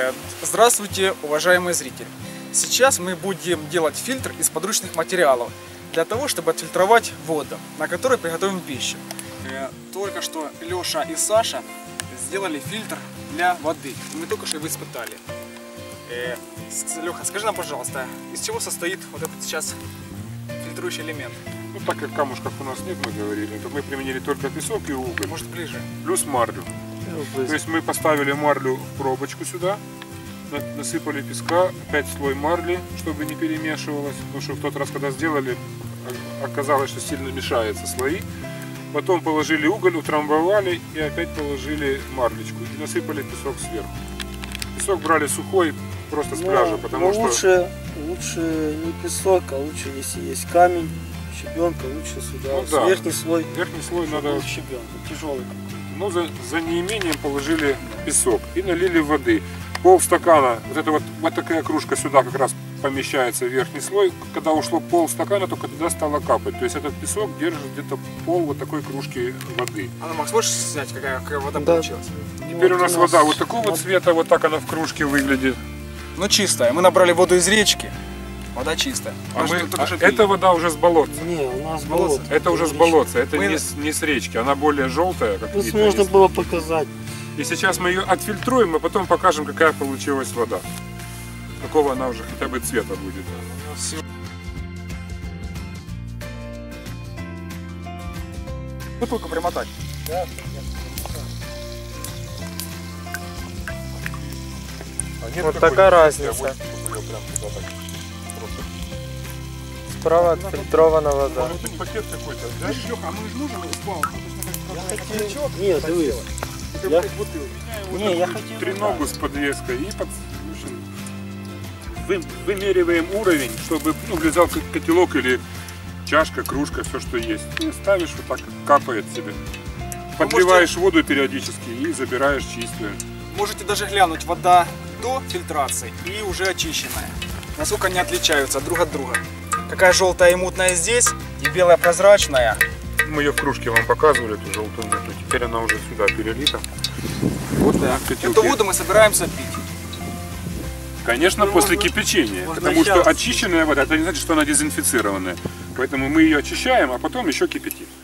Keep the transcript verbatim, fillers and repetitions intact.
Здравствуйте, уважаемые зрители! Сейчас мы будем делать фильтр из подручных материалов для того, чтобы отфильтровать воду, на которой приготовим пищу. Только что Леша и Саша сделали фильтр для воды. Мы только что его испытали. Леха, скажи нам, пожалуйста, из чего состоит вот этот сейчас фильтрующий элемент? Ну, так как камушков у нас нет, мы говорили, то мы применили только песок и уголь. Может, ближе? Плюс марлю. Ну, то есть мы поставили марлю в пробочку сюда, насыпали песка, опять слой марли, чтобы не перемешивалось, потому что в тот раз, когда сделали, оказалось, что сильно мешаются слои. Потом положили уголь, утрамбовали и опять положили марлечку и насыпали песок сверху. Песок брали сухой, просто с пляжа, потому что... Лучше, лучше не песок, а лучше, если есть камень, щебенка, лучше сюда. Ну, да. Верхний слой. Верхний слой надо... Щебенка, тяжелый. Ну, за, за неимением положили песок и налили воды. Полстакана, вот это вот, вот такая кружка сюда как раз помещается в верхний слой. Когда ушло полстакана, только тогда стало капать. То есть этот песок держит где-то пол вот такой кружки воды. А ну, Макс, можешь снять, какая, какая вода Да. получилась? Теперь Вот у нас у нас вода вот такого вот... цвета, вот так она в кружке выглядит. Ну, чистая. Мы набрали воду из речки. Вода чистая. А мы, только а что пили. это вода уже с болотца. Не, у нас Болото. болото. Это уже с болотца, это Мы- не с, не с речки, она более желтая, как Тут видно. можно есть. было показать. И сейчас мы ее отфильтруем, а потом покажем, какая получилась вода. Какого она уже хотя бы цвета будет. Бутылку примотать. Да. А нет Вот какой-то такая разницы, разница. а вот её прям туда так просто. Справа отфильтрована вода. Может быть, пакет какой-то взять? Леха, а мы же нужен упал? Нет, дивись. Я... Не, я хотел вот Треногу с подвеской и под... в общем, вы- вымериваем уровень, чтобы ну, влезал как котелок или чашка, кружка, все что есть. И ставишь вот так, капает себе. Подливаешь воду периодически и забираешь чистую. Можете даже глянуть, вода до фильтрации и уже очищенная. Насколько они отличаются друг от друга. Какая желтая и мутная здесь, и белая прозрачная. Мы ее в кружке вам показывали, эту желтую муту. Теперь она уже сюда перелита. Вот Да. в котелке. Эту воду мы собираемся пить. Конечно, Ну, после можно- кипячения. можно Потому что сейчас. очищенная вода, это не значит, что она дезинфицированная. Поэтому мы ее очищаем, а потом еще кипятим.